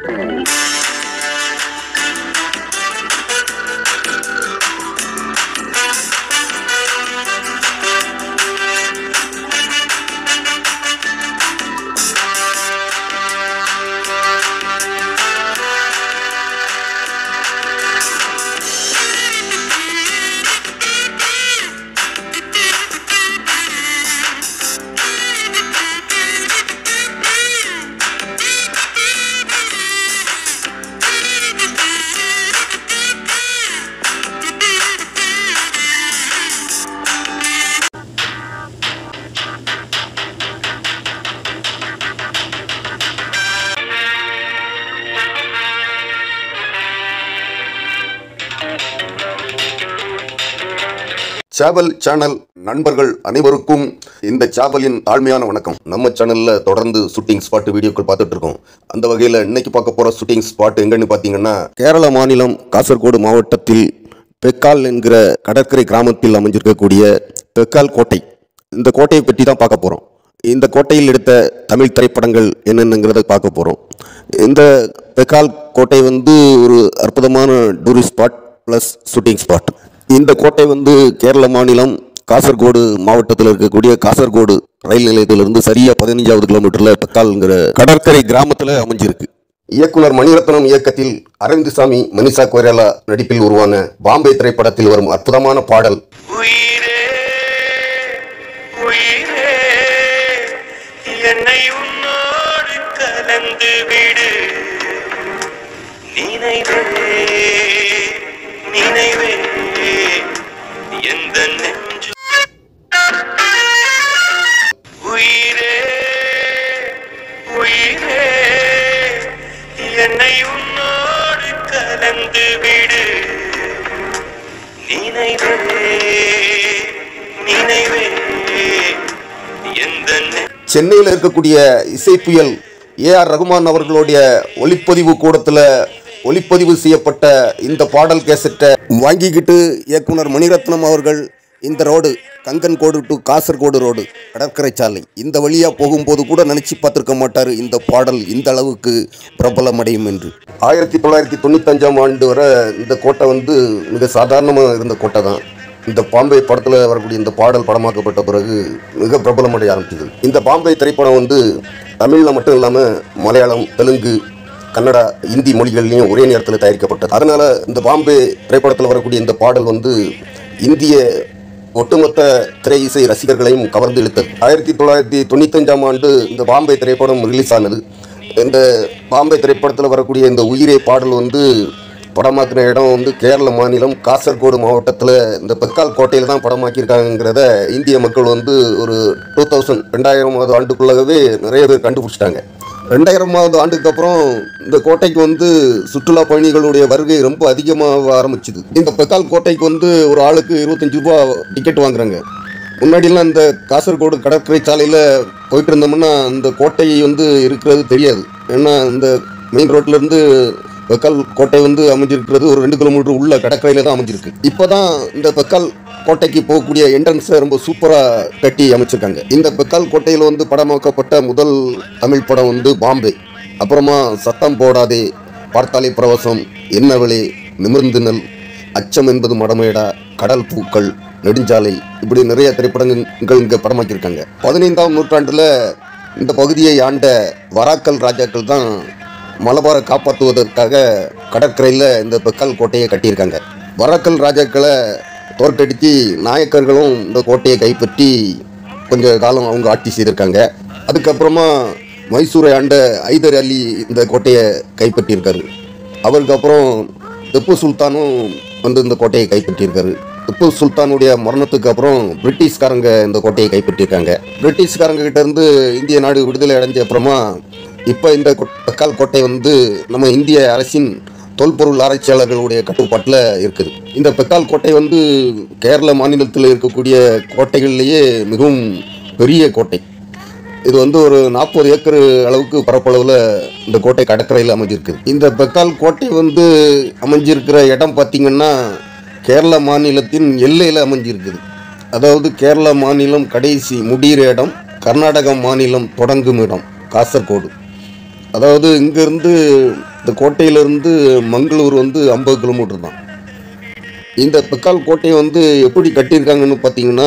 சாவல் channel நண்பர்கள் அனைவருக்கும் இந்த சாவலின் தாழ்மையான வணக்கம். நம்ம சேனல்ல தொடர்ந்து ஷூட்டிங் ஸ்பாட் வீடியோக்கள் பார்த்துட்டு இருக்கோம். அந்த வகையில் இன்னைக்கு பார்க்க போற ஷூட்டிங் ஸ்பாட் எங்கன்னு பார்த்தீங்கன்னா, கேரள மாநிலம் காசர்கோடு மாவட்டத்தில் பெக்கால் என்கிற கடற்கரை கிராமத்தில் அமைஞ்சிருக்கக்கூடிய பெக்கால் கோட்டை. இந்த கோட்டையை பற்றி தான் பார்க்க போறோம். இந்த கோட்டையில் எடுத்த தமிழ் திரைப்படங்கள் என்னென்னங்கிறத பார்க்க போறோம். இந்த பெக்கால் கோட்டை ஒரு அற்புதமான tourist spot plus shooting spot. இந்த கோட்டை கேரள மாநிலம் காசர்கோடு மாவட்டத்தில் இருக்கக்கூடிய காசர்கோடு ரயில் நிலையத்திலிருந்து சரியா 15வது கிலோமீட்டர்ல பெக்கால்ங்கிற கடற்கரை கிராமத்தில் அமைஞ்சிருக்கு. இயக்குனர் மணிரத்னம் இயக்கத்தில் அரவிந்த் சாமி, மனிஷா கொய்ராலா நடிப்பில் உருவான பாம்பே திரைப்படத்தில் வரும் அற்புதமான பாடல் சென்னையில் இருக்கக்கூடிய இசை புயல் ஏஆர் ரகுமான் அவர்களுடைய ஒளிப்பதிவு கூடத்தில் ஒளிப்பதிவு செய்யப்பட்ட இந்த பாடல் கேசட்டை வாங்கிக்கிட்டு இயக்குனர் மணிரத்னம் அவர்கள் இந்த road Kanhangad to Kasaragod road கடற்கரை சாலை இந்த வழியாக போகும்போது கூட நினச்சி பார்த்துருக்க மாட்டார் இந்த பாடல் இந்த அளவுக்கு பிரபலமடையும் என்று. 1995ஆம் ஆண்டு வரை இந்த கோட்டை மிக சாதாரணமாக இருந்த கோட்டை தான். இந்த பாம்பே படத்தில் வரக்கூடிய இந்த பாடல் படமாக்கப்பட்ட பிறகு மிக பிரபலமடைய ஆரம்பிச்சது. இந்த பாம்பே திரைப்படம் தமிழில் மட்டும் இல்லாமல் மலையாளம், தெலுங்கு, கன்னடா, இந்தி மொழிகள்லையும் ஒரே நேரத்தில் தயாரிக்கப்பட்டது. அதனால் இந்த பாம்பே திரைப்படத்தில் வரக்கூடிய இந்த பாடல் இந்திய ஒட்டுமொத்த திரை இசை ரசிகர்களையும் கவர்ந்து இழுத்தது. 1995ஆம் ஆண்டு இந்த பாம்பே திரைப்படம் ரிலீஸ் ஆனது. இந்த பாம்பே திரைப்படத்தில் வரக்கூடிய இந்த உயிரே பாடல் படமாக்கின இடம் கேரள மாநிலம் காசர்கோடு மாவட்டத்தில் இந்த பெக்கால் கோட்டையில் தான் படமாக்கியிருக்காங்கிறத இந்திய மக்கள் ஒரு 2000வது ஆண்டுக்குள்ளாகவே நிறைய பேர் கண்டுபிடிச்சிட்டாங்க. 2000வது ஆண்டுக்கு அப்புறம் இந்த கோட்டைக்கு சுற்றுலா பயணிகளுடைய வருகை ரொம்ப அதிகமாக ஆரம்பிச்சுது. இந்த பெக்கால் கோட்டைக்கு ஒரு ஆளுக்கு 25 ரூபா டிக்கெட் வாங்குறாங்க. முன்னாடிலாம் இந்த காசர்கோடு கடற்கரை சாலையில் போயிட்டு இருந்தோம்னா இந்த கோட்டை இருக்கிறது தெரியாது. ஏன்னா இந்த மெயின் ரோட்லேருந்து பெக்கால் கோட்டை அமைஞ்சிருக்கிறது ஒரு 2 கிலோமீட்டர் உள்ள கடற்கரையில் தான் அமைஞ்சிருக்கு. இப்போ தான் இந்த பெக்கால் கோட்டைக்கு போகக்கூடிய என்ட்ரன்ஸை ரொம்ப சூப்பராக கட்டி அமைச்சிருக்காங்க. இந்த பெக்கால் கோட்டையில் படமாக்கப்பட்ட முதல் தமிழ் படம் பாம்பே. அப்புறமா சத்தம் போடாதே, பார்த்தாலே பிரவசம், என்னவளே, நிமிர்ந்துனல், அச்சம் என்பது மடமேடா, கடல் பூக்கள், நெடுஞ்சாலை, இப்படி நிறைய திரைப்படங்கள் இங்கே படமாக்கியிருக்காங்க. 15ஆம் நூற்றாண்டில் இந்த பகுதியை ஆண்ட வராக்கல் ராஜாக்கள் தான் மலபாரை காப்பாற்றுவதற்காக கடற்கரையில் இந்த பெக்கால் கோட்டையை கட்டியிருக்காங்க. வராக்கல் ராஜாக்களை தோற்கடித்து நாயக்கர்களும் இந்த கோட்டையை கைப்பற்றி கொஞ்ச காலம் அவங்க ஆட்சி செய்திருக்காங்க. அதுக்கப்புறமா மைசூரை ஆண்ட ஐதர் அலி இந்த கோட்டையை கைப்பற்றியிருக்காரு. அவருக்கு அப்புறம் திப்பு சுல்தானும் இந்த கோட்டையை கைப்பற்றியிருக்காரு. திப்பு சுல்தானுடைய மரணத்துக்கு அப்புறம் பிரிட்டிஷ்காரங்க இந்த கோட்டையை கைப்பற்றியிருக்காங்க. பிரிட்டிஷ்காரங்க கிட்ட இருந்து இந்திய நாடு விடுதலை அடைஞ்ச அப்புறமா இப்போ இந்த பெக்கால் கோட்டை நம்ம இந்திய அரசின் தொல்பொருள் ஆராய்ச்சியாளர்களுடைய கட்டுப்பாட்டில் இருக்குது. இந்த பெக்கால் கோட்டை கேரள மாநிலத்தில் இருக்கக்கூடிய கோட்டைகள்லேயே மிகவும் பெரிய கோட்டை. இது ஒரு 40 ஏக்கர் அளவுக்கு பரப்பளவில் இந்த கோட்டை கடற்கரையில் அமைஞ்சிருக்குது. இந்த பெக்கால் கோட்டை அமைஞ்சிருக்கிற இடம் பார்த்திங்கன்னா கேரள மாநிலத்தின் எல்லையில் அமைஞ்சிருக்குது. அதாவது கேரள மாநிலம் கடைசி முடிகிற இடம், கர்நாடக மாநிலம் தொடங்கும் இடம் காசர்கோடு. அதாவது இங்கேருந்து இந்த கோட்டையிலேருந்து மங்களூர் வந்து 50 கிலோமீட்டர் தான். இந்த பெக்கால் கோட்டையை வந்து எப்படி கட்டியிருக்காங்கன்னு பார்த்தீங்கன்னா,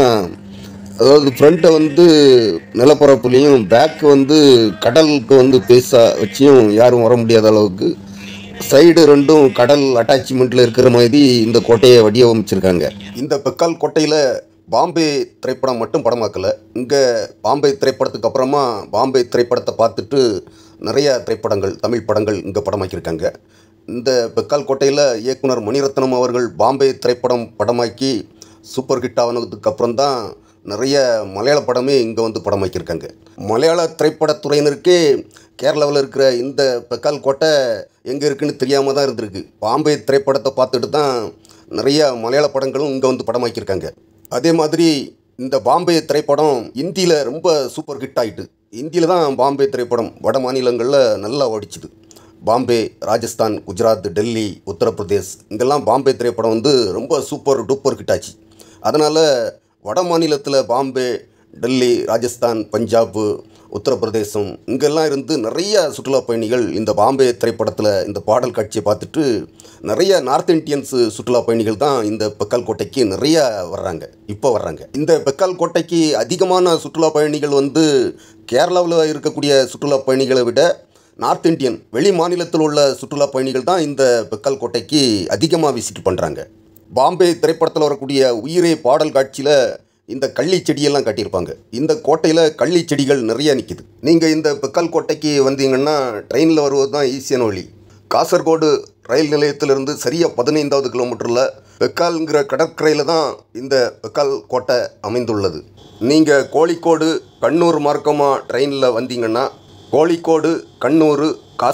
அதாவது ஃப்ரண்ட்டை வந்து நிலப்பரப்புலேயும் பேக்கு வந்து கடலுக்கு வந்து பேஸாக வச்சியும் யாரும் வர முடியாத அளவுக்கு சைடு ரெண்டும் கடல் அட்டாச்மெண்ட்டில் இருக்கிற மாதிரி இந்த கோட்டையை வடிவமைச்சிருக்காங்க. இந்த பெக்கால் கோட்டையில் பாம்பே திரைப்படம் மட்டும் படமாக்கலை. இங்கே பாம்பே திரைப்படத்துக்கு அப்புறமா பாம்பே திரைப்படத்தை பார்த்துட்டு நிறையா திரைப்படங்கள், தமிழ் படங்கள் இங்கே படமாக்கியிருக்காங்க. இந்த பெக்கால் கோட்டையில் இயக்குனர் மணிரத்னம் அவர்கள் பாம்பே திரைப்படம் படமாக்கி சூப்பர் ஹிட் ஆனதுக்கு அப்புறம் தான் நிறைய மலையாள படமே இங்கே வந்து படமாக்கியிருக்காங்க. மலையாள திரைப்படத்துறையினருக்கே கேரளாவில் இருக்கிற இந்த பெக்கால் கோட்டை எங்கே இருக்குதுன்னு தெரியாமல் தான் இருந்திருக்கு. பாம்பே திரைப்படத்தை பார்த்துட்டு தான் நிறைய மலையாள படங்களும் இங்கே வந்து படமாக்கியிருக்காங்க. அதே மாதிரி இந்த பாம்பே திரைப்படம் இந்தியில் ரொம்ப சூப்பர் ஹிட் ஆகிட்டு. இந்தியில் தான் பாம்பே திரைப்படம் வட மாநிலங்களில் நல்லா ஓடிச்சுது. பாம்பே, ராஜஸ்தான், குஜராத், டெல்லி, உத்தரப்பிரதேஷ் இங்கெல்லாம் பாம்பே திரைப்படம் வந்து ரொம்ப சூப்பர் டூப்பர் ஹிட் ஆச்சு. அதனால் வட மாநிலத்தில் பாம்பே, டெல்லி, ராஜஸ்தான், பஞ்சாப், உத்தரப்பிரதேசம் இங்கெல்லாம் இருந்து நிறைய சுற்றுலா பயணிகள் இந்த பாம்பே திரைப்படத்தில் இந்த பாடல் காட்சியை பார்த்துட்டு நிறைய நார்த் இந்தியன்ஸு சுற்றுலா பயணிகள் தான் இந்த பெக்கால் கோட்டைக்கு நிறைய வர்றாங்க. இந்த பெக்கால் கோட்டைக்கு அதிகமான சுற்றுலா பயணிகள் வந்து கேரளாவில் இருக்கக்கூடிய சுற்றுலா பயணிகளை விட நார்த் இந்தியன் வெளி மாநிலத்தில் உள்ள சுற்றுலா பயணிகள் தான் இந்த பெக்கால் கோட்டைக்கு அதிகமாக விசிட் பண்ணுறாங்க. பாம்பே திரைப்படத்தில் வரக்கூடிய உயிரே பாடல் காட்சியில் இந்த கள்ளி செடியெல்லாம் காட்டியிருப்பாங்க. இந்த கோட்டையில் கள்ளி செடிகள் நிறையா நிற்கிது. நீங்கள் இந்த பெக்கால் கோட்டைக்கு வந்தீங்கன்னா ட்ரெயினில் வருவது தான் ஈஸியான வழி. காசர்கோடு ரயில் நிலையத்திலிருந்து சரியாக 15வது கிலோமீட்டரில் பெக்கால்ங்கிற கடற்கரையில் தான் இந்த பெக்கால் கோட்டை அமைந்துள்ளது. நீங்கள் கோழிக்கோடு, கண்ணூர் மார்க்கமாக ட்ரெயினில் வந்தீங்கன்னா கோழிக்கோடு, கண்ணூர்,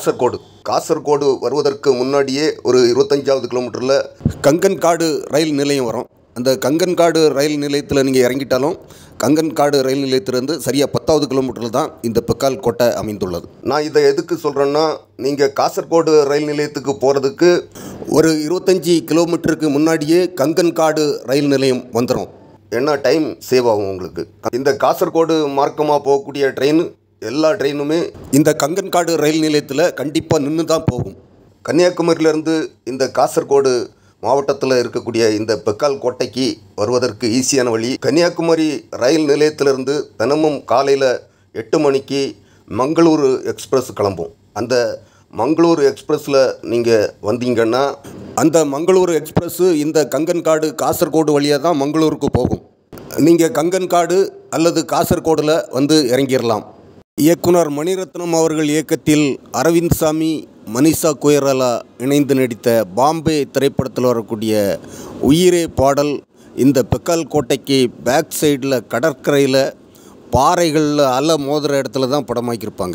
காசர்கோடு வருவதற்கு முன்னாடியே ஒரு 25வது கிலோமீட்டரில் கங்கன்காடு ரயில் நிலையம் வரும். அந்த கங்கன்காடு ரயில் நிலையத்தில் நீங்கள் இறங்கிட்டாலும் கங்கன்காடு ரயில் நிலையத்திலேருந்து சரியாக 10வது கிலோமீட்டரில் தான் இந்த பெக்கால் கோட்டை அமைந்துள்ளது. நான் இதை எதுக்கு சொல்கிறேன்னா, நீங்கள் காசர்கோடு ரயில் நிலையத்துக்கு போகிறதுக்கு ஒரு 25 கிலோமீட்டருக்கு முன்னாடியே கங்கன்காடு ரயில் நிலையம் வந்துடும். ஏன்னா டைம் சேவ் ஆகும் உங்களுக்கு. இந்த காசர்கோடு மார்க்கமாக போகக்கூடிய ட்ரெயின் எல்லா ட்ரெயினுமே இந்த கங்கன்காடு ரயில் நிலையத்தில் கண்டிப்பாக நின்று தான் போகும். கன்னியாகுமரியிலேருந்து இந்த காசர்கோடு மாவட்டத்தில் இருக்கக்கூடிய இந்த பெக்கால் கோட்டைக்கு வருவதற்கு ஈஸியான வழி. கன்னியாகுமரி ரயில் நிலையத்திலிருந்து தினமும் காலையில் 8 மணிக்கு மங்களூரு எக்ஸ்பிரஸ் கிளம்பும். அந்த மங்களூரு எக்ஸ்பிரஸில் நீங்கள் வந்தீங்கன்னா அந்த மங்களூரு எக்ஸ்பிரஸ்ஸு இந்த கங்கன்காடு, காசர்கோடு வழியாக தான் மங்களூருக்கு போகும். நீங்கள் கங்கன்காடு அல்லது காசர்கோடில் வந்து இறங்கிடலாம். இயக்குனர் மணிரத்னம் அவர்கள் இயக்கத்தில் அரவிந்த் சாமி, மனிஷா கொய்ராலா இணைந்து நடித்த பாம்பே திரைப்படத்தில் வரக்கூடிய உயிரே பாடல் இந்த பெக்கால் கோட்டைக்கு பேக் சைடில் கடற்கரையில் பாறைகளில் அலை மோதுகிற இடத்துல தான் படமாக்கியிருப்பாங்க.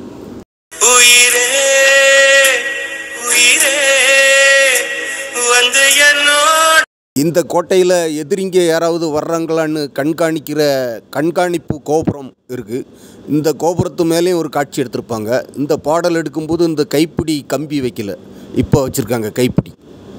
இந்த கோட்டையில் எதிரிங்க யாராவது வர்றாங்களான்னு கண்காணிக்கிற கண்காணிப்பு கோபுரம் இருக்குது. இந்த கோபுரத்து மேலேயும் ஒரு காட்சி எடுத்திருப்பாங்க. இந்த பாடல் எடுக்கும்போது இந்த கைப்பிடி கம்பி வைக்கல, இப்போ வச்சுருக்காங்க கைப்பிடி.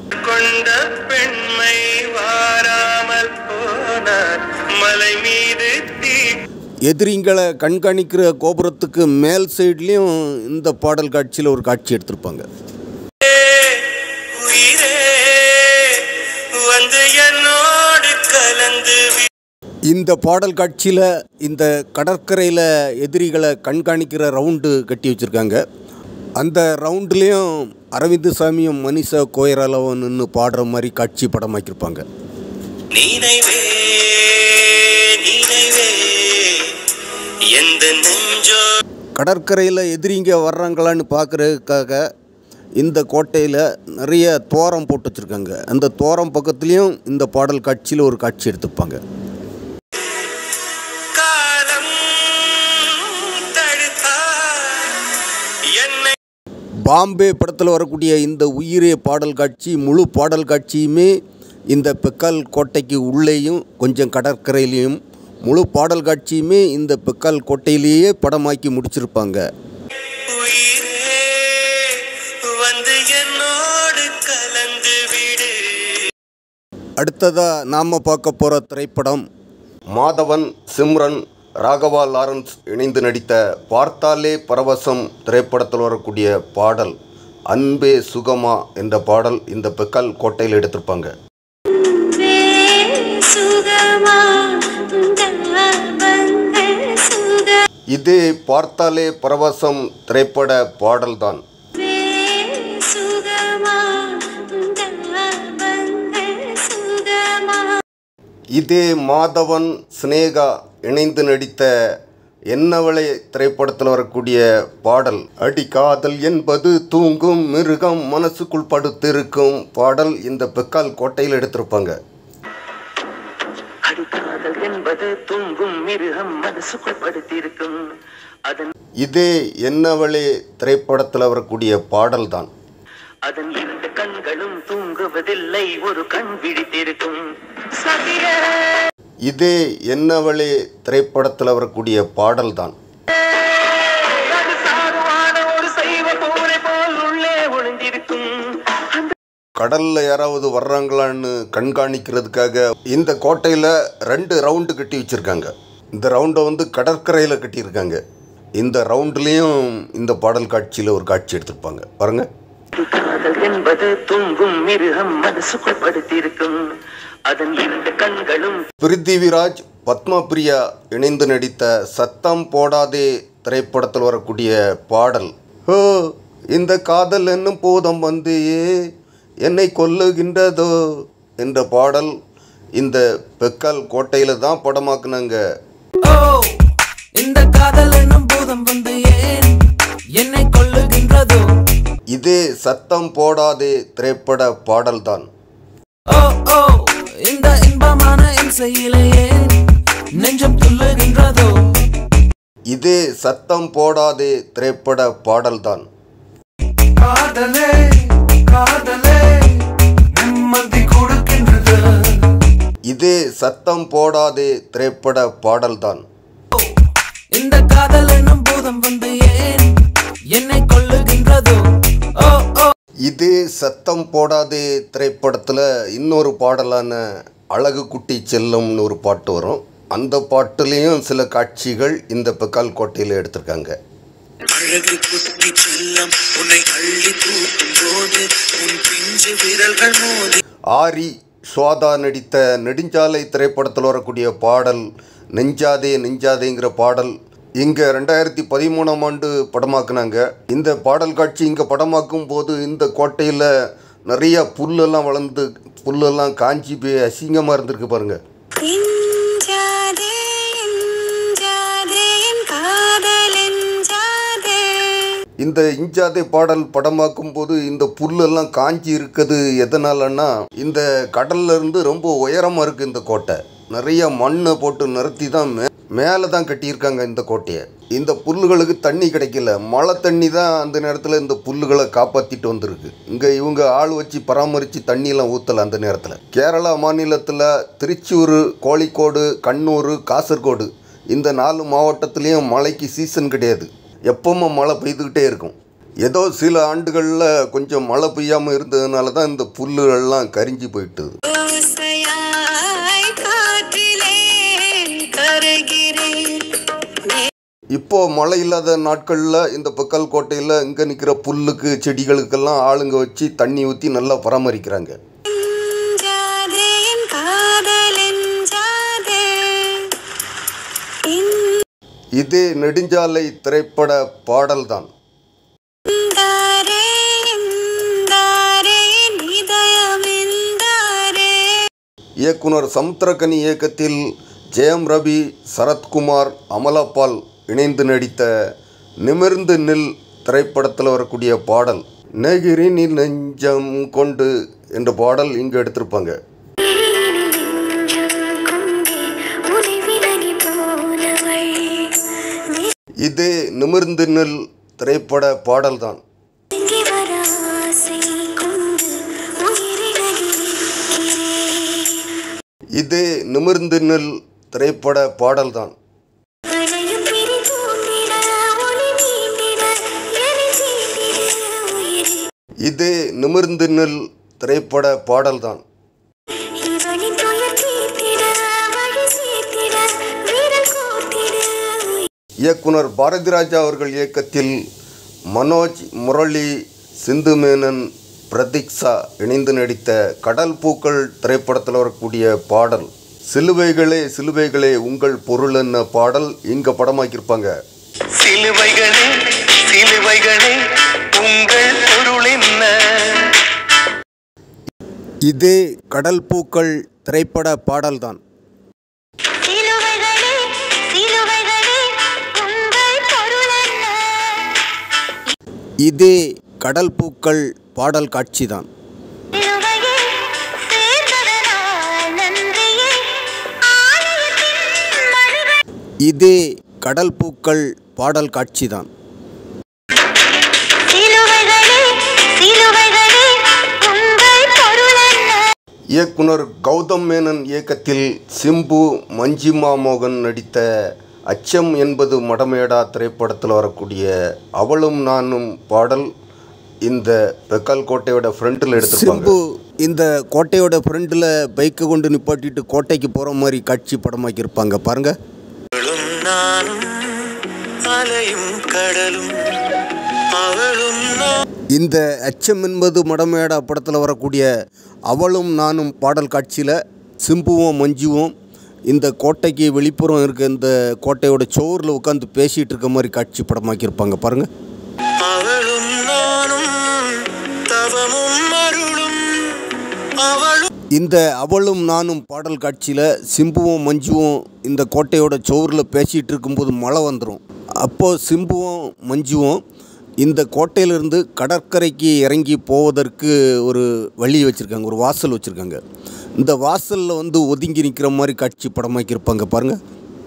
எதிரிங்களை கண்காணிக்கிற கோபுரத்துக்கு மேல் சைட்லேயும் இந்த பாடல் காட்சியில் ஒரு காட்சி எடுத்திருப்பாங்க. இந்த பாடல் காட்சியில் இந்த கடற்கரையில் எதிரிகளை கண்காணிக்கிற ரவுண்டு கட்டி வச்சுருக்காங்க. அந்த ரவுண்டுலேயும் அரவிந்த் சாமியும் மனிஷா கொய்ராலாவும் நின்று பாடுற மாதிரி காட்சி படமாக்கியிருப்பாங்க. கடற்கரையில் எதிரிங்க வர்றாங்களான்னு பார்க்குறதுக்காக இந்த கோட்டையில் நிறைய தோரம் போட்டு வச்சுருக்காங்க. அந்த தோரம் பக்கத்துலேயும் இந்த பாடல் காட்சியில் ஒரு காட்சி எடுத்துப்பாங்க. பாம்பே படத்தில் வரக்கூடிய இந்த உயிரே பாடல் காட்சி, முழு பாடல் காட்சியுமே இந்த பெக்கால் கோட்டைக்கு உள்ளேயும் கொஞ்சம் கடற்கரையிலையும் முழு பாடல் காட்சியுமே இந்த பெக்கால் கோட்டையிலேயே படமாக்கி முடிச்சிருப்பாங்க. அடுத்ததாக நாம் பார்க்க போகிற திரைப்படம் மாதவன், சிம்ரன், ராகவா லாரன்ஸ் இணைந்து நடித்த பார்த்தாலே பரவசம் திரைப்படத்தில் வரக்கூடிய பாடல் அன்பே சுகமா என்ற பாடல் இந்த பெக்கால் கோட்டையில் எடுத்திருப்பாங்க. இதே பார்த்தாலே பரவசம் திரைப்பட பாடல்தான். இதே மாதவன் சினேகா இணைந்து நடித்த என்னவளே திரைப்படத்தில் வரக்கூடிய பாடல் அடி காதல் என்பது தூங்கும் மிருகம் மனசுக்குள் படுத்திருக்கும் பாடல் இந்த பெக்கால் கோட்டையில் எடுத்திருப்பாங்க. இதே என்னவளே திரைப்படத்தில் வரக்கூடிய பாடல் தான். அதன் இரண்டு கண்களும் தூங்குவதில்லை, ஒரு கண் விழித்திருக்கும். இதே என்னவளே திரைப்படத்தில் வரக்கூடிய பாடல் தான். கடல்ல யாராவது வர்றாங்களான்னு கண்காணிக்கிறதுக்காக இந்த கோட்டையில் 2 ரவுண்டு கட்டி வச்சிருக்காங்க. இந்த ரவுண்டை கடற்கரையில் கட்டியிருக்காங்க. இந்த ரவுண்ட்லேயும் இந்த பாடல் காட்சியில் ஒரு காட்சி எடுத்திருப்பாங்க பாருங்க. என்பது தூங்கும் மிருகம் மனசுக்குள் படுத்திருக்கும். அதன் இரண்டு கண்களும். பிருத்திவிராஜ் பத்மா பிரியா இணைந்து நடித்த சத்தம் போடாதே திரைப்படத்தில் வரக்கூடிய பாடல் ஹோ இந்த காதல் என்னும் போதம் என்னை கொல்லுகின்றதோ என்ற பாடல் இந்த பெக்கால் கோட்டையில தான் படமாக்குனாங்க. இந்த காதல் என்னும் போதம் என்னை கொல்லுகின்றதோ இதே சத்தம் போடாதே திரைப்பட பாடல் தான். இந்த இன்பமான இசையிலேயே நெஞ்சம் துள்ளுகின்றதோ இதே சத்தம் போடாதே திரைப்பட பாடல் தான். காதலே காதலே நிம்மதி கொடுக்கின்றது இதே சத்தம் போடாதே திரைப்பட பாடல் தான். இந்த காதல் என்னும் பூதம் என்னை கொல்லுகின்றதோ இதே சத்தம் போடாதே திரைப்படத்தில் இன்னொரு பாடலான அழகு குட்டி செல்லம்னு ஒரு பாட்டு வரும். அந்த பாட்டுலேயும் சில காட்சிகள் இந்த பெக்கால் கோட்டையில் எடுத்திருக்காங்க. அழகு குட்டி செல்லம் உன்னை அள்ளி தூக்கும் போது உன் பிஞ்சு விரல்கள் மோதி. ஆரி ஸ்வாதா நடித்த நெடுஞ்சாலை திரைப்படத்தில் வரக்கூடிய பாடல் நெஞ்சாதே நெஞ்சாதேங்கிற பாடல் இங்கே 2013ஆம் ஆண்டு படமாக்குனாங்க. இந்த பாடல் காட்சி இங்கே படமாக்கும் போது இந்த கோட்டையில் நிறைய புல்லெல்லாம் வளர்ந்து புல்லெல்லாம் காஞ்சி போய் அசிங்கமாக இருந்திருக்கு பாருங்க. இந்த இஞ்சாதே பாடல் படமாக்கும் போது இந்த புல்லெல்லாம் காஞ்சி இருக்குது எதனாலன்னா இந்த கடல்ல இருந்து ரொம்ப உயரமாக இருக்குது இந்த கோட்டை. நிறைய மண்ணை போட்டு நிறுத்தி தான் மேலே தான் கட்டியிருக்காங்க இந்த கோட்டையை. இந்த புல்லுகளுக்கு தண்ணி கிடைக்கல, மழை தண்ணி தான் அந்த நேரத்தில் இந்த புல்லுகளை காப்பாற்றிட்டு வந்திருக்கு. இங்கே இவங்க ஆள் வச்சு பராமரித்து தண்ணியெல்லாம் ஊற்றலை. அந்த நேரத்தில் கேரளா மாநிலத்தில் திருச்சூர், கோழிக்கோடு, கண்ணூர், காசர்கோடு இந்த 4 மாவட்டத்துலேயும் மழைக்கு சீசன் கிடையாது. எப்பவும் மழை பெய்துக்கிட்டே இருக்கும். ஏதோ சில ஆண்டுகளில் கொஞ்சம் மழை பெய்யாமல் இருந்ததுனால தான் இந்த புல்லுகள்லாம் கரிஞ்சு போயிட்டுது. இப்போ மழை இல்லாத நாட்களில் இந்த பெக்கால் கோட்டையில் இங்கே நிற்கிற புல்லுக்கு செடிகளுக்கெல்லாம் ஆளுங்க வச்சு தண்ணி ஊற்றி நல்லா பராமரிக்கிறாங்க. இதே நெடுஞ்சாலை திரைப்பட பாடல் தான். இயக்குனர் சமுத்திரக்கனி இயக்கத்தில் ஜெயம் ரவி, சரத்குமார், அமலாபால் இணைந்து நடித்த நிமிர்ந்து நில் திரைப்படத்தில் வரக்கூடிய பாடல் நெகிரினில் நெஞ்சம் கொண்டு என்ற பாடல் இங்கே எடுத்திருப்பாங்க. இதே நிமிர்ந்து நில் திரைப்பட பாடல் தான். இதே நிமிர்ந்து நில் திரைப்பட பாடல் தான். இதே நிமிர்ந்து நில் திரைப்பட பாடல் தான். இயக்குனர் பாரதிராஜா அவர்கள் இயக்கத்தில் மனோஜ், முரளி, சிந்து மேனன், பிரதீக்ஷா இணைந்து நடித்த கடல் பூக்கள் திரைப்படத்தில் வரக்கூடிய பாடல் சிலுவைகளே சிலுவைகளே உங்கள் பொருள் என்ன பாடல் இங்கே படமாக்கியிருப்பாங்க. சிலுவைகளே சிலுவைகளே உங்கள் பொருள் என்ன. இதே கடல் பூக்கள் திரைப்பட பாடல்தான். இதே கடல் பூக்கள் பாடல் காட்சிதான். இதே கடல் பூக்கள் பாடல் காட்சிதான். இயக்குனர் கௌதம் மேனன் இயக்கத்தில் சிம்பு, மஞ்சிமா மோகன் நடித்த அச்சம் என்பது மடமேடா திரைப்படத்தில் வரக்கூடிய அவளும் நானும் பாடல் இந்த பெக்கால் கோட்டையோட ஃப்ரண்ட்டில் எடுத்துருப்பாங்க. சிம்பு இந்த கோட்டையோட ஃப்ரண்ட்டில் பைக்கை கொண்டு நிப்பாட்டிட்டு கோட்டைக்கு போகிற மாதிரி காட்சி படமாக்கியிருப்பாங்க பாருங்க. இந்த அச்சம் என்பது மடமேடா படத்தில் வரக்கூடிய அவளும் நானும் பாடல் காட்சியில் சிம்புவும் மஞ்சுவும் இந்த கோட்டைக்கு வெளிப்புறம் இருக்க இந்த கோட்டையோட சோரில் உட்காந்து பேசிகிட்டு இருக்க மாதிரி காட்சி படமாக்கியிருப்பாங்க பாருங்கள். இந்த அவளும் நானும் பாடல் காட்சியில் சிம்புவும் மஞ்சுவும் இந்த கோட்டையோட சோரில் பேசிகிட்டு இருக்கும்போது மழை வந்துடும். அப்போது சிம்புவும் மஞ்சுவும் இந்த கோட்டையிலிருந்து கடற்கரைக்கு இறங்கி போவதற்கு ஒரு வழி வச்சுருக்காங்க, ஒரு வாசல் வச்சுருக்காங்க. இந்த வாசலில் வந்து ஒதுங்கி நிற்கிற மாதிரி காட்சி படமாக்கியிருப்பாங்க பாருங்கள்.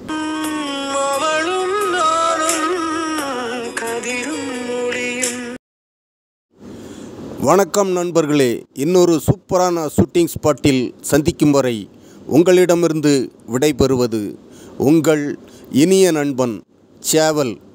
வணக்கம் நண்பர்களே, இன்னொரு சூப்பரான ஷூட்டிங் ஸ்பாட்டில் சந்திக்கும் வரை உங்களிடமிருந்து விடைபெறுவது உங்கள் இனிய நண்பன் சேவல்.